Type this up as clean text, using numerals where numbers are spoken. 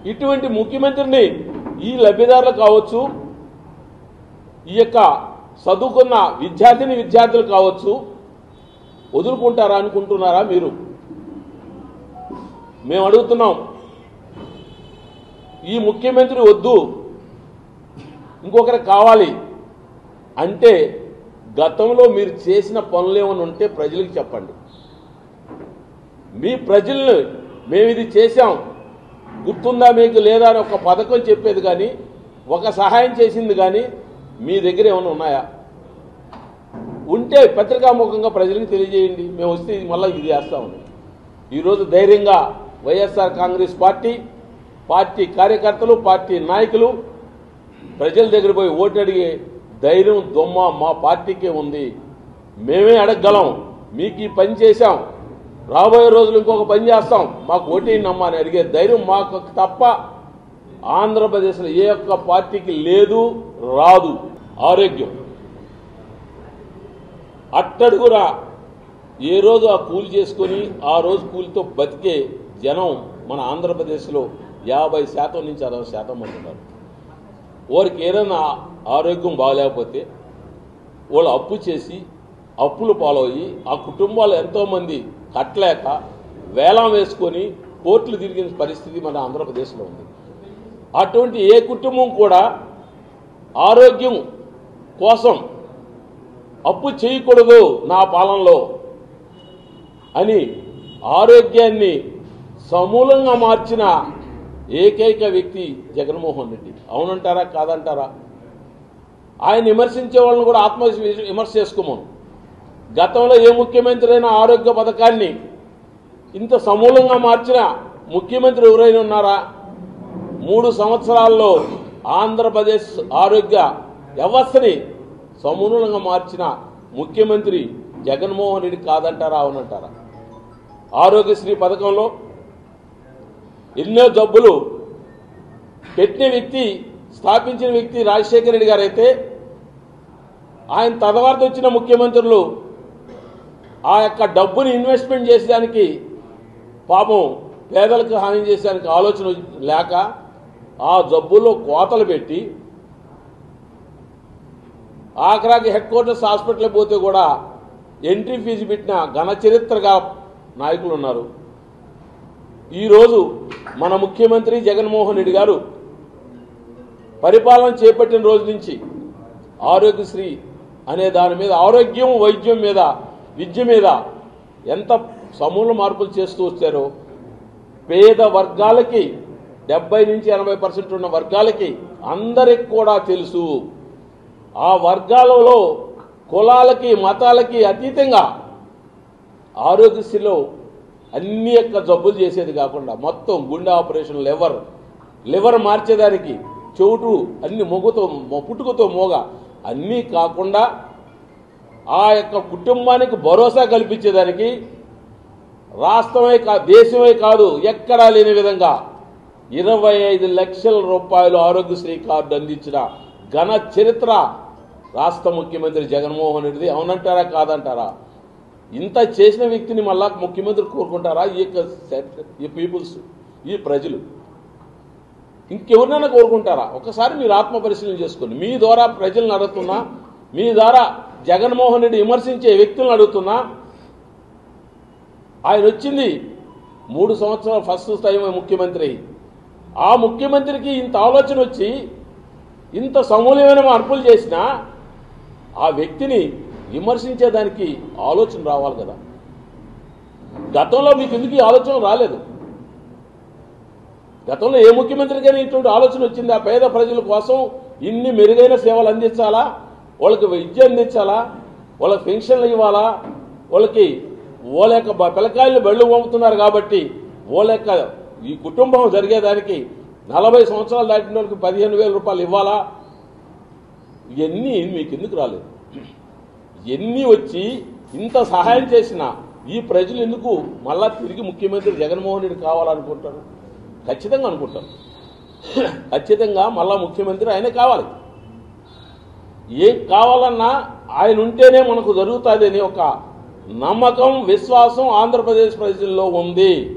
ఇటువంటి ముఖ్యమంత్రిని ఈ లబ్ధిదారులు కావచ్చు, ఈ యొక్క చదువుకున్న విద్యార్థులు కావచ్చు వదులుకుంటారా అనుకుంటున్నారా మీరు? మేము అడుగుతున్నాం, ఈ ముఖ్యమంత్రి వద్దు, ఇంకొకరు కావాలి అంటే గతంలో మీరు చేసిన పనులు ఏమైనా ఉంటే ప్రజలకు చెప్పండి. మీ ప్రజల్ని మేము ఇది చేశాం గుర్తుందా మీకు లేదా అని ఒక పథకం చెప్పేది కానీ, ఒక సహాయం చేసింది కానీ మీ దగ్గర ఏమైనా ఉన్నాయా? ఉంటే పత్రికాముఖంగా ప్రజలకు తెలియజేయండి. మేము వస్తే మళ్ళీ ఇది చేస్తామని. ఈరోజు ధైర్యంగా వైఎస్ఆర్ కాంగ్రెస్ పార్టీ కార్యకర్తలు, పార్టీ నాయకులు ప్రజల దగ్గర పోయి ఓటు అడిగే ధైర్యం దొమ్మ మా పార్టీకే ఉంది. మేమే అడగగలం, మీకు ఈ పని చేశాం, రాబోయే రోజులు ఇంకొక పని చేస్తాం, మాకు ఓటేయండి అమ్మా అని అడిగే ధైర్యం మాకు తప్ప ఆంధ్రప్రదేశ్లో ఏ ఒక్క పార్టీకి లేదు, రాదు. ఆరోగ్యం అట్టడుగురా ఏ రోజు ఆ కూలి చేసుకొని ఆ రోజు కూలితో బతికే జనం మన ఆంధ్రప్రదేశ్లో 50% నుంచి 60% మంది ఉన్నారు. వారికి ఏదైనా ఆరోగ్యం బాగలేకపోతే వాళ్ళు అప్పు చేసి అప్పులు పాలయ్యి ఆ కుటుంబాలు ఎంతోమంది కట్టలేక వేలం వేసుకొని కోర్టులు తిరిగిన పరిస్థితి మన ఆంధ్రప్రదేశ్లో ఉంది. అటువంటి ఏ కుటుంబం కూడా ఆరోగ్యం కోసం అప్పు చేయకూడదు నా పాలనలో అని ఆరోగ్యాన్ని సమూలంగా మార్చిన ఏకైక వ్యక్తి జగన్మోహన్ రెడ్డి. అవునంటారా కాదంటారా? ఆయన విమర్శించే వాళ్ళని కూడా ఆత్మ విమర్శ చేసుకోమను. గతంలో ఏ ముఖ్యమంత్రి అయినా ఆరోగ్య పథకాన్ని ఇంత సమూలంగా మార్చిన ముఖ్యమంత్రి ఎవరైనా ఉన్నారా? 3 సంవత్సరాల్లో ఆంధ్రప్రదేశ్ ఆరోగ్య వ్యవస్థని సమూలంగా మార్చిన ముఖ్యమంత్రి జగన్మోహన్ రెడ్డి కాదంటారా అవునంటారా? ఆరోగ్యశ్రీ పథకంలో ఎన్నో జబ్బులు పెట్టిన వ్యక్తి, స్థాపించిన వ్యక్తి రాజశేఖర రెడ్డి గారు అయితే, ఆయన తర్వాత వచ్చిన ముఖ్యమంత్రులు ఆ యొక్క డబ్బుని ఇన్వెస్ట్మెంట్ చేసేదానికి పాపం పేదలకు హాని చేసేదానికి ఆలోచన లేక ఆ జబ్బుల్లో కోతలు పెట్టి ఆఖరాకి హెడ్ క్వార్టర్స్ హాస్పిటల్ పోతే కూడా ఎంట్రీ ఫీజు పెట్టిన ఘన చరిత్రగా నాయకులు ఉన్నారు. ఈరోజు మన ముఖ్యమంత్రి జగన్మోహన్ రెడ్డి గారు పరిపాలన చేపట్టిన రోజు నుంచి ఆరోగ్యశ్రీ అనే దాని మీద, ఆరోగ్యం వైద్యం మీద, విద్య మీద ఎంత సమూల మార్పులు చేస్తూ వచ్చారో పేద వర్గాలకి 70 నుంచి 80% ఉన్న వర్గాలకి అందరికి కూడా తెలుసు. ఆ వర్గాలలో కులాలకి మతాలకి అతీతంగా ఆరోగ్యశ్రీలో అన్ని యొక్క జబ్బులు చేసేది కాకుండా మొత్తం గుండె ఆపరేషన్, లివర్ మార్చేదానికి, చెవుటు అన్ని పుట్టుకతో మోగ అన్నీ కాకుండా ఆ యొక్క కుటుంబానికి భరోసా కల్పించేదానికి రాష్ట్రమే దేశమే కాదు ఎక్కడా లేని విధంగా 25 లక్షల రూపాయలు ఆరోగ్యశ్రీ కార్డు అందించిన ఘన చరిత్ర రాష్ట్ర ముఖ్యమంత్రి జగన్మోహన్ రెడ్డి. అవునంటారా కాదంటారా? ఇంత చేసిన వ్యక్తిని మళ్ళా ముఖ్యమంత్రి కోరుకుంటారా ఈ పీపుల్స్, ఈ ప్రజలు? ఇంకెవరినైనా కోరుకుంటారా? ఒకసారి మీరు ఆత్మ పరిశీలన చేసుకోండి. మీ ద్వారా ప్రజలను అడుగుతున్నా, మీ ద్వారా జగన్మోహన్ రెడ్డి విమర్శించే వ్యక్తులను అడుగుతున్నా. ఆయన వచ్చింది 3 సంవత్సరాలు ఫస్ట్ టైం ముఖ్యమంత్రి. ఆ ముఖ్యమంత్రికి ఇంత ఆలోచన వచ్చి ఇంత సమూల్యమైన మార్పులు చేసినా ఆ వ్యక్తిని విమర్శించేదానికి ఆలోచన రావాలి కదా. గతంలో మీకు ఎందుకు ఈ ఆలోచన రాలేదు? గతంలో ఏ ముఖ్యమంత్రికైనా ఇటువంటి ఆలోచన వచ్చింది? ఆ పేద ప్రజల కోసం ఇన్ని మెరుగైన సేవలు అందించాలా, వాళ్ళకి విద్య అందించాలా, వాళ్ళకి పెన్షన్లు ఇవ్వాలా, వాళ్ళ యొక్క పిల్లకాయలు బళ్ళు పంపుతున్నారు కాబట్టి వాళ్ళ యొక్క ఈ కుటుంబం జరిగేదానికి 40 సంవత్సరాలు దాటిన వాళ్ళకి 15,000 రూపాయలు ఇవ్వాలా? ఇవన్నీ మీకు ఎందుకు రాలేదు? ఎన్ని వచ్చి ఇంత సహాయం చేసిన ఈ ప్రజలు ఎందుకు మళ్ళా తిరిగి ముఖ్యమంత్రి జగన్మోహన్ రెడ్డి కావాలనుకుంటారు? ఖచ్చితంగా అనుకుంటారు. ఖచ్చితంగా మళ్ళా ముఖ్యమంత్రి ఆయనే కావాలి. ఏం కావాలన్నా ఆయన ఉంటేనే మనకు జరుగుతుంది అని ఒక నమ్మకం, విశ్వాసం ఆంధ్రప్రదేశ్ ప్రజల్లో ఉంది.